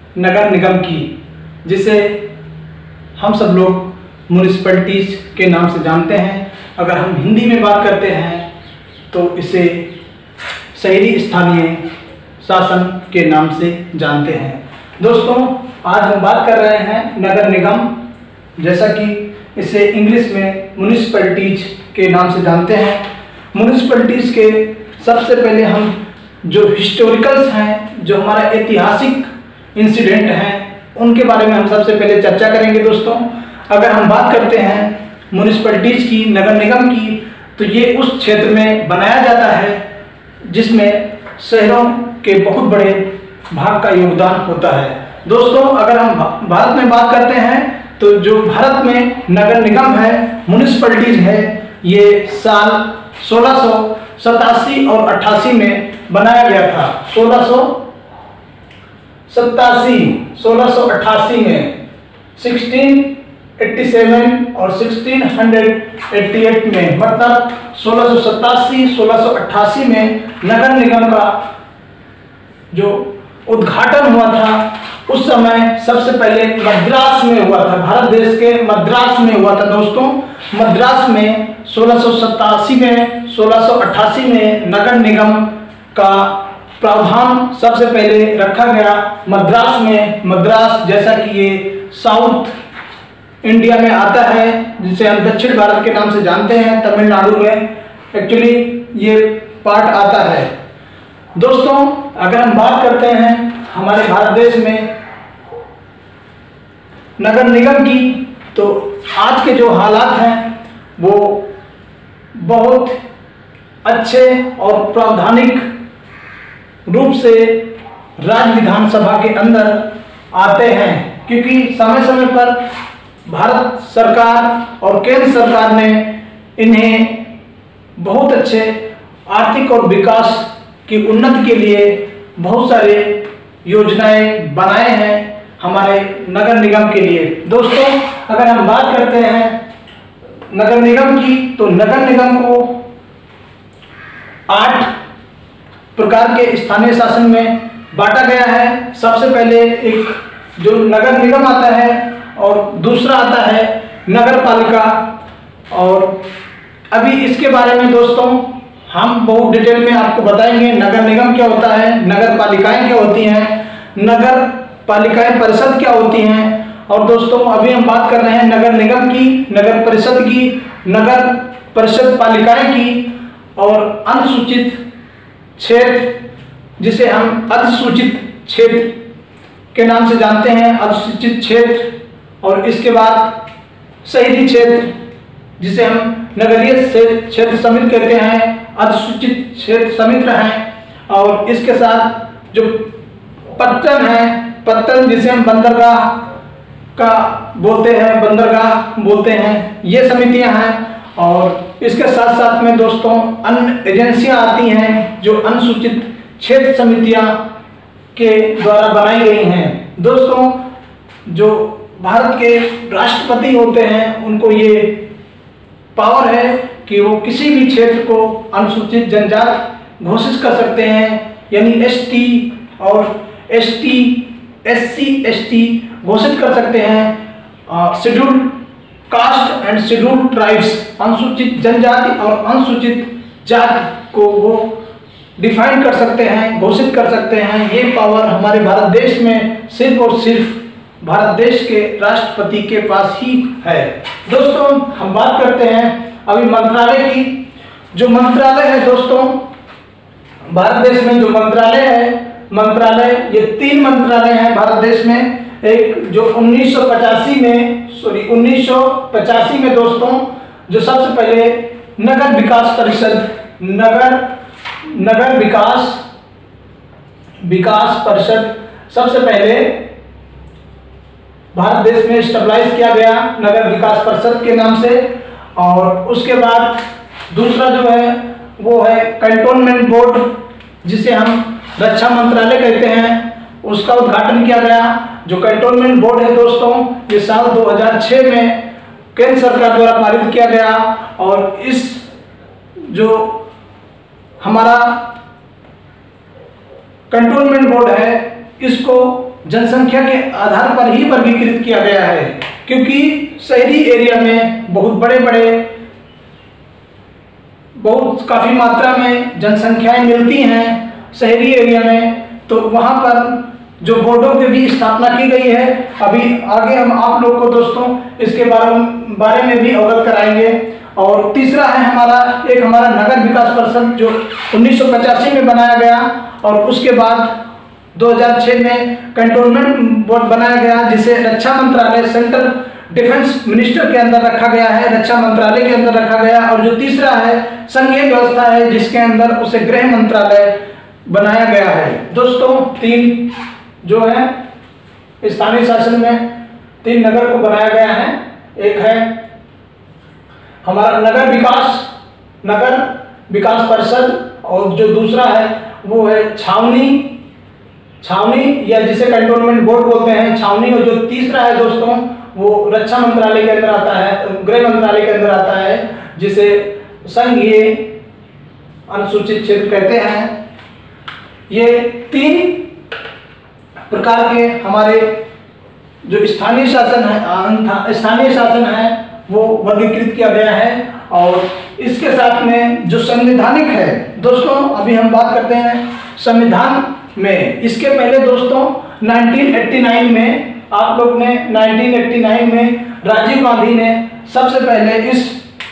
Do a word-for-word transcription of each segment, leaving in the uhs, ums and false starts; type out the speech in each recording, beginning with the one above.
नगर निगम की, जिसे हम सब लोग म्यूनिसिपैलिटीज के नाम से जानते हैं। अगर हम हिंदी में बात करते हैं तो इसे शहरी स्थानीय शासन के नाम से जानते हैं। दोस्तों, आज हम बात कर रहे हैं नगर निगम, जैसा कि इसे इंग्लिश में म्यूनिसिपैलिटीज के नाम से जानते हैं। म्यूनिसिपैलिटीज के सबसे पहले हम जो हिस्टोरिकल्स हैं, जो हमारा ऐतिहासिक इंसिडेंट हैं, उनके बारे में हम सबसे पहले चर्चा करेंगे। दोस्तों, अगर हम बात करते हैं म्यूनिसिपैलिटीज की, नगर निगम की, तो ये उस क्षेत्र में बनाया जाता है जिसमें शहरों के बहुत बड़े भाग का योगदान होता है। दोस्तों, अगर हम भारत में बात करते हैं तो जो भारत में नगर निगम है, म्यूनिसिपैलिटीज है, ये साल सोलह सौ सतासी और अट्ठासी में बनाया गया था। सोलह सौ सतासी सोलह सौ अट्ठासी में, सोलह सौ सत्तासी और सोलह सौ अट्ठासी में, मतलब सोलह सौ सतासी सोलह सौ अट्ठासी में नगर निगम का जो उद्घाटन हुआ था, उस समय सबसे पहले मद्रास में हुआ था। भारत देश के मद्रास में हुआ था। दोस्तों, मद्रास में सोलह सौ सतासी में, सोलह सौ अट्ठासी में नगर निगम का प्रावधान सबसे पहले रखा गया मद्रास में। मद्रास, जैसा कि ये साउथ इंडिया में आता है, जिसे हम दक्षिण भारत के नाम से जानते हैं, तमिलनाडु में एक्चुअली ये पार्ट आता है। दोस्तों, अगर हम बात करते हैं हमारे भारत देश में नगर निगम की, तो आज के जो हालात हैं वो बहुत अच्छे और प्रावधानिक रूप से राज्य विधानसभा के अंदर आते हैं, क्योंकि समय समय पर भारत सरकार और केंद्र सरकार ने इन्हें बहुत अच्छे आर्थिक और विकास की उन्नति के लिए बहुत सारे योजनाएं बनाए हैं हमारे नगर निगम के लिए। दोस्तों, अगर हम बात करते हैं नगर निगम की, तो नगर निगम को आठ प्रकार के स्थानीय शासन में बांटा गया है। सबसे पहले एक जो नगर निगम आता है और दूसरा आता है नगर पालिका। और अभी इसके बारे में दोस्तों हम बहुत डिटेल में आपको बताएंगे। नगर निगम क्या होता है, नगर पालिकाएं क्या होती हैं, नगर पालिकाएं परिषद क्या होती हैं। और दोस्तों, अभी हम बात कर रहे हैं नगर निगम की, नगर परिषद की, नगर परिषद पालिकाएं की, और अनुसूचित क्षेत्र, जिसे हम अधिसूचित क्षेत्र के नाम से जानते हैं, अधिसूचित क्षेत्र। और इसके बाद शहरी क्षेत्र, जिसे हम नगरीय क्षेत्र समिति कहते हैं, अधिसूचित क्षेत्र समिति हैं। और इसके साथ जो पत्तन है, पत्तन जिसे हम बंदरगाह का बोलते हैं, बंदरगाह बोलते हैं, ये समितियां हैं। और इसके साथ साथ में दोस्तों अन्य एजेंसियां आती हैं जो अनुसूचित क्षेत्र समितियां के द्वारा बनाई गई हैं। दोस्तों, जो भारत के राष्ट्रपति होते हैं, उनको ये पावर है कि वो किसी भी क्षेत्र को अनुसूचित जनजाति घोषित कर सकते हैं, यानी एसटी और एसटी, एससी, एसटी घोषित कर सकते हैं। Scheduled caste and scheduled tribes, अनुसूचित जनजाति और अनुसूचित जाति को वो डिफाइन कर सकते हैं, घोषित कर सकते हैं। ये पावर हमारे भारत देश में सिर्फ और सिर्फ भारत देश के राष्ट्रपति के पास ही है। दोस्तों, हम बात करते हैं अभी मंत्रालय की। जो मंत्रालय है दोस्तों, भारत देश में जो मंत्रालय है, मंत्रालय ये तीन मंत्रालय हैं भारत देश में। एक जो उन्नीस सौ पचासी में सॉरी उन्नीस सौ पचासी में दोस्तों, जो सबसे पहले नगर विकास परिषद, नगर नगर विकास विकास परिषद सबसे पहले भारत देश में स्टेबलाइज किया गया नगर विकास परिषद के नाम से। और उसके बाद दूसरा जो है वो है कैंटोनमेंट बोर्ड, जिसे हम रक्षा मंत्रालय कहते हैं, उसका उद्घाटन किया गया। जो कैंटोनमेंट बोर्ड है दोस्तों, ये साल दो हज़ार छह में केंद्र सरकार द्वारा पारित किया गया। और इस जो हमारा कैंटोनमेंट बोर्ड है, इसको जनसंख्या के आधार पर ही वर्गीकृत किया गया है, क्योंकि शहरी एरिया में बहुत बड़े बड़े बहुत काफ़ी मात्रा में जनसंख्याएं मिलती हैं शहरी एरिया में, तो वहाँ पर जो बोर्डों की भी स्थापना की गई है। अभी आगे हम आप लोग को दोस्तों इसके बारे में बारे में भी अवगत कराएंगे। और तीसरा है हमारा एक हमारा नगर विकास परिषद जो उन्नीस सौ पचासी में बनाया गया, और उसके बाद दो हज़ार छह में कंटोनमेंट बोर्ड बनाया गया, जिसे रक्षा मंत्रालय सेंट्रल डिफेंस मिनिस्टर के अंदर रखा गया है, रक्षा मंत्रालय के अंदर रखा गया। और जो तीसरा है संघीय व्यवस्था है, जिसके अंदर उसे गृह मंत्रालय बनाया गया है। दोस्तों तीन जो है स्थानीय शासन में तीन नगर को बनाया गया है। एक है हमारा नगर विकास नगर विकास परिषद, और जो दूसरा है वो है छावनी छावनी या जिसे कंटोनमेंट बोर्ड बोलते हैं, छावनी। और जो तीसरा है दोस्तों वो रक्षा मंत्रालय के अंदर आता है, गृह मंत्रालय के अंदर आता है, जिसे संघीय अनुसूचित क्षेत्र कहते हैं। ये तीन प्रकार के हमारे जो स्थानीय शासन है स्थानीय शासन है वो वर्गीकृत किया गया है। और इसके साथ में जो संवैधानिक है दोस्तों, अभी हम बात करते हैं संविधान में। इसके पहले दोस्तों उन्नीस सौ नवासी में आप लोग ने उन्नीस सौ नवासी में राजीव गांधी ने सबसे पहले इस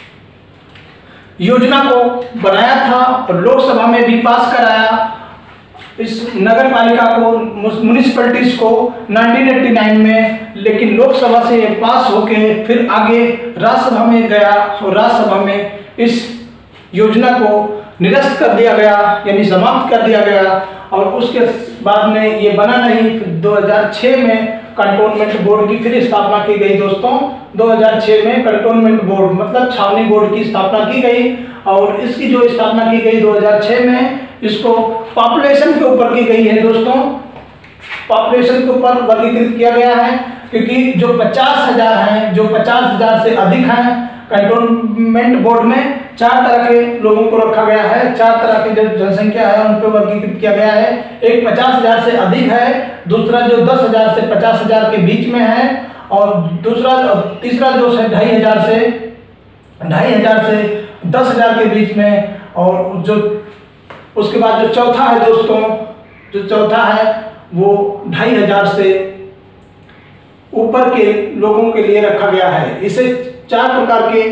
योजना को बनाया था और लोकसभा में भी पास कराया। इस नगर पालिका को म्यूनिसिपैलिटीज को उन्नीस सौ नवासी में, लेकिन लोकसभा से ये पास होके फिर आगे राज्यसभा में गया और राज्यसभा में इस योजना को निरस्त कर दिया गया, यानी समाप्त कर दिया गया। और उसके बाद में ये बना नहीं। फिर दो हज़ार छह में कंटोनमेंट बोर्ड की फिर स्थापना की गई दोस्तों। दो हज़ार छह में कंटोनमेंट बोर्ड मतलब छावनी बोर्ड की स्थापना की गई, और इसकी जो स्थापना की गई दो हज़ार छह में, इसको पॉपुलेशन के ऊपर की गई है दोस्तों। पॉपुलेशन के ऊपर वर्गीकृत किया गया है, क्योंकि जो पचास हजार हैं जो पचास हजार से अधिक हैं, कंटोनमेंट बोर्ड में चार तरह के लोगों को रखा गया है। चार तरह की जो जनसंख्या है उन पर वर्गीकृत किया गया है। एक पचास हजार से अधिक है, दूसरा जो दस हजार से पचास हजार के बीच में है, और दूसरा तीसरा जो है ढाई हजार से ढाई हजार से दस हजार के बीच में, और जो उसके बाद जो चौथा है दोस्तों जो चौथा है वो ढाई हजार से ऊपर के लोगों के लिए रखा गया है। इसे चार प्रकार के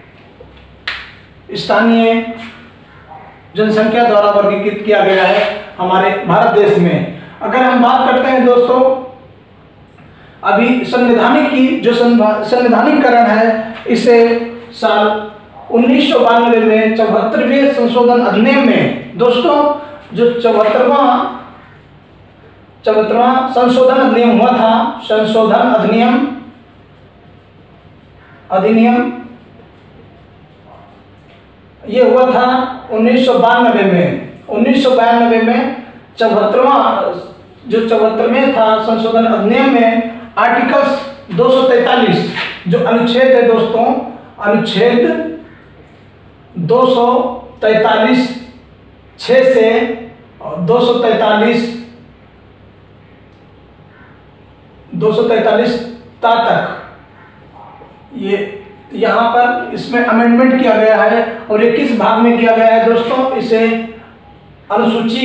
स्थानीय जनसंख्या द्वारा वर्गीकृत किया गया है हमारे भारत देश में। अगर हम बात करते हैं दोस्तों अभी संवैधानिक की, जो संवैधानिकरण है, इसे साल उन्नीस सौ बानवे में चौहत्तरवें संशोधन अधिनियम में दोस्तों जो चौहत्तरवां चौहत्तरवां संशोधन अधिनियम हुआ था, संशोधन अधिनियम अधिनियम ये हुआ था उन्नीस सौ बानवे में। उन्नीस सौ बानवे में चौहत्तरवां जो चौहत्तरवें था संशोधन अधिनियम में आर्टिकल्स दो सौ तैंतालीस जो अनुच्छेद है दोस्तों, अनुच्छेद दो सौ तैंतालीस छः से दो सौ तैंतालीस दो सौ तैंतालीस ता तक ये यहाँ पर इसमें अमेंडमेंट किया गया है। और ये किस भाग में किया गया है दोस्तों, इसे अनुसूची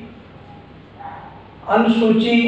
अनुसूची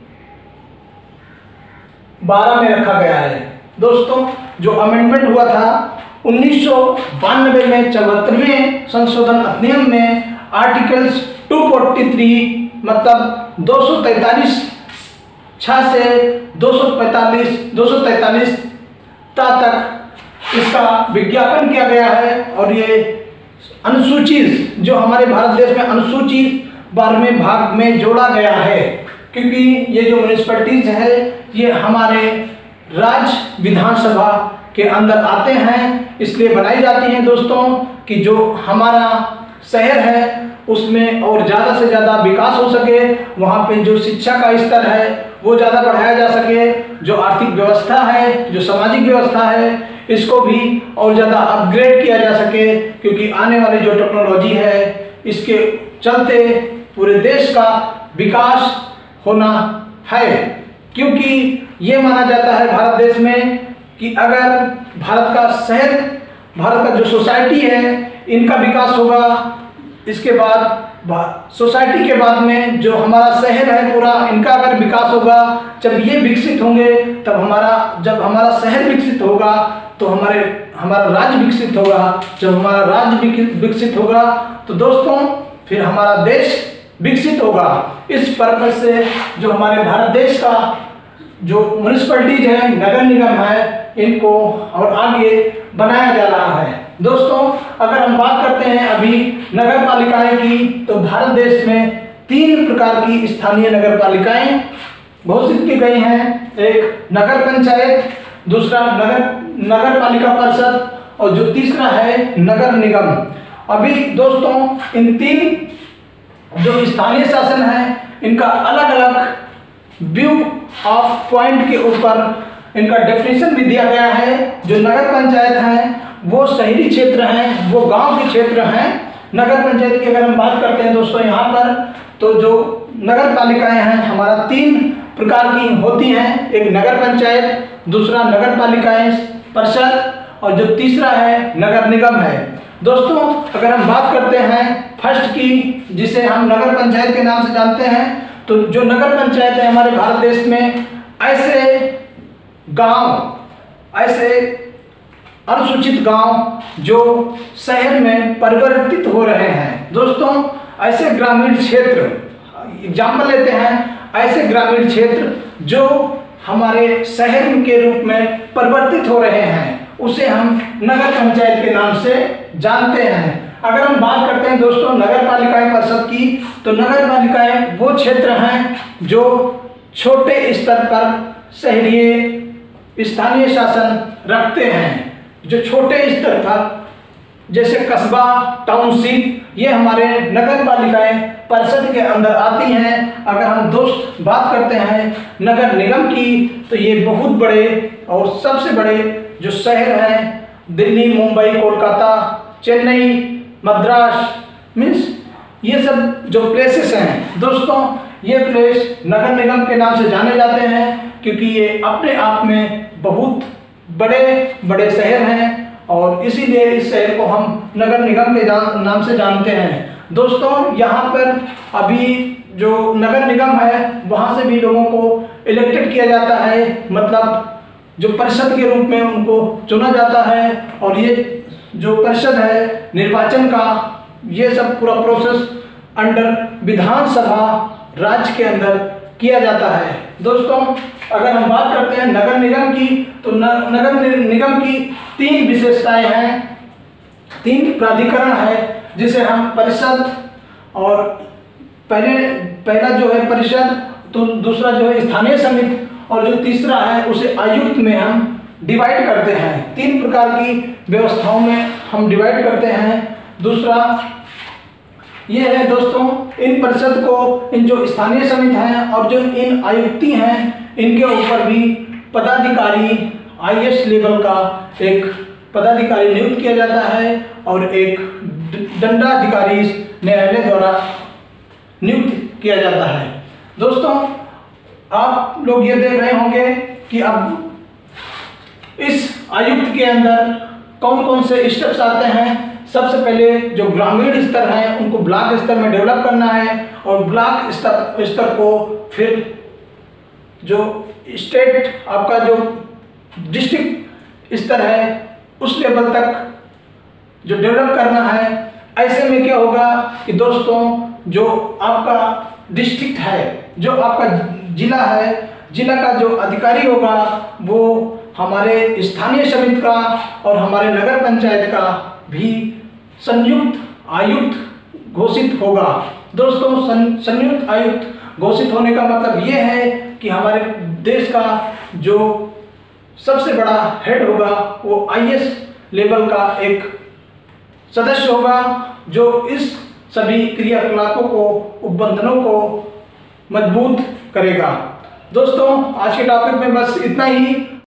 बारह में रखा गया है दोस्तों। जो अमेंडमेंट हुआ था उन्नीस सौ बानवे में चौहत्तरवें संशोधन अधिनियम में आर्टिकल्स दो सौ तैंतालीस मतलब दो सौ तैंतालीस छः से दो सौ पैंतालीस दो सौ तैंतालीस ता तक इसका विज्ञापन किया गया है। और ये अनुसूचित जो हमारे भारत देश में अनुसूचित बारहवें भाग में जोड़ा गया है, क्योंकि ये जो म्यूनिसिपैलिटीज है ये हमारे राज्य विधानसभा के अंदर आते हैं, इसलिए बनाई जाती हैं दोस्तों कि जो हमारा शहर है उसमें और ज़्यादा से ज़्यादा विकास हो सके, वहाँ पे जो शिक्षा का स्तर है वो ज़्यादा बढ़ाया जा सके, जो आर्थिक व्यवस्था है, जो सामाजिक व्यवस्था है, इसको भी और ज़्यादा अपग्रेड किया जा सके, क्योंकि आने वाली जो टेक्नोलॉजी है इसके चलते पूरे देश का विकास होना है, क्योंकि ये माना जाता है भारत देश में कि अगर भारत का शहर, भारत का जो सोसाइटी है इनका विकास होगा, इसके बाद सोसाइटी के बाद में जो हमारा शहर है पूरा, इनका अगर विकास होगा, जब ये विकसित होंगे तब हमारा, जब हमारा शहर विकसित होगा तो हमारे हमारा राज्य विकसित होगा, जब हमारा राज्य विकसित होगा तो दोस्तों फिर हमारा देश विकसित होगा। इस पर्पज से जो हमारे भारत देश का जो म्यूनिसिपैलिटीज है, नगर निगम है, इनको और आगे बनाया जा रहा है। दोस्तों अगर हम बात करते हैं अभी नगर पालिकाएं की, तो भारत देश में तीन प्रकार की स्थानीय नगर पालिकाएं घोषित की गई हैं। एक नगर पंचायत, दूसरा नगर नगर पालिका परिषद और जो तीसरा है नगर निगम। अभी दोस्तों इन तीन जो स्थानीय शासन है इनका अलग अलग व्यू ऑफ पॉइंट के ऊपर इनका डेफिनेशन भी दिया गया है। जो नगर पंचायत है वो शहरी क्षेत्र हैं, वो गांव के क्षेत्र हैं। नगर पंचायत की अगर हम बात करते हैं दोस्तों यहाँ पर, तो जो नगर पालिकाएं हैं हमारा तीन प्रकार की होती हैं। एक नगर पंचायत, दूसरा नगर पालिकाएं परिषद और जो तीसरा है नगर निगम है। दोस्तों अगर हम बात करते हैं फर्स्ट की, जिसे हम नगर पंचायत के नाम से जानते हैं, तो जो नगर पंचायत है हमारे भारत देश में ऐसे गांव, ऐसे अनुसूचित गांव जो शहर में परिवर्तित हो रहे हैं। दोस्तों ऐसे ग्रामीण क्षेत्र, एग्जाम्पल लेते हैं, ऐसे ग्रामीण क्षेत्र जो हमारे शहर के रूप में परिवर्तित हो रहे हैं, उसे हम नगर पंचायत के नाम से जानते हैं। अगर हम बात करते हैं दोस्तों नगर पालिकाएं परिषद की, तो नगर पालिकाएं वो क्षेत्र हैं जो छोटे स्तर पर शहरी स्थानीय शासन रखते हैं। जो छोटे स्तर पर जैसे कस्बा, टाउनशिप, ये हमारे नगर पालिकाएं परिषद के अंदर आती हैं। अगर हम दोस्त बात करते हैं नगर निगम की, तो ये बहुत बड़े और सबसे बड़े जो शहर हैं, दिल्ली, मुंबई, कोलकाता, चेन्नई, मद्रास, मीन्स ये सब जो प्लेसेस हैं दोस्तों, ये प्लेस नगर निगम के नाम से जाने जाते हैं, क्योंकि ये अपने आप में बहुत बड़े बड़े शहर हैं और इसीलिए इस शहर को हम नगर निगम के नाम से जानते हैं। दोस्तों यहाँ पर अभी जो नगर निगम है वहाँ से भी लोगों को इलेक्टेड किया जाता है, मतलब जो परिषद के रूप में उनको चुना जाता है। और ये जो परिषद है निर्वाचन का, ये सब पूरा प्रोसेस अंडर विधानसभा राज्य के अंदर किया जाता है। दोस्तों अगर हम बात करते हैं नगर निगम की, तो नगर निगम की तीन विशेषताएं हैं, तीन प्राधिकरण है, जिसे हम परिषद और पहले पहला जो है परिषद, तो दूसरा जो है स्थानीय समिति और जो तीसरा है उसे आयुक्त में हम डिवाइड करते हैं। तीन प्रकार की व्यवस्थाओं में हम डिवाइड करते हैं। दूसरा ये है दोस्तों, इन परिषद को, इन जो स्थानीय समिति हैं और जो इन आयुक्ति हैं, इनके ऊपर भी पदाधिकारी आई ए एस लेवल का एक पदाधिकारी नियुक्त किया जाता है और एक दंडाधिकारी न्यायालय द्वारा नियुक्त किया जाता है। दोस्तों आप लोग ये देख रहे होंगे कि अब इस आयुक्त के अंदर कौन कौन से स्टेप्स आते हैं। सबसे पहले जो ग्रामीण स्तर है उनको ब्लॉक स्तर में डेवलप करना है और ब्लॉक स्तर स्तर को फिर जो स्टेट आपका जो डिस्ट्रिक्ट स्तर है उस लेवल तक जो डेवलप करना है। ऐसे में क्या होगा कि दोस्तों जो आपका डिस्ट्रिक्ट है, जो आपका जिला है, जिला का जो अधिकारी होगा वो हमारे स्थानीय समिति का और हमारे नगर पंचायत का भी संयुक्त आयुक्त घोषित होगा। दोस्तों संयुक्त आयुक्त घोषित होने का मतलब ये है कि हमारे देश का जो सबसे बड़ा हेड होगा वो आई ए एस लेवल का एक सदस्य होगा, जो इस सभी क्रियाकलापों को, उपबंधनों को मजबूत करेगा। दोस्तों आज के टॉपिक में बस इतना ही।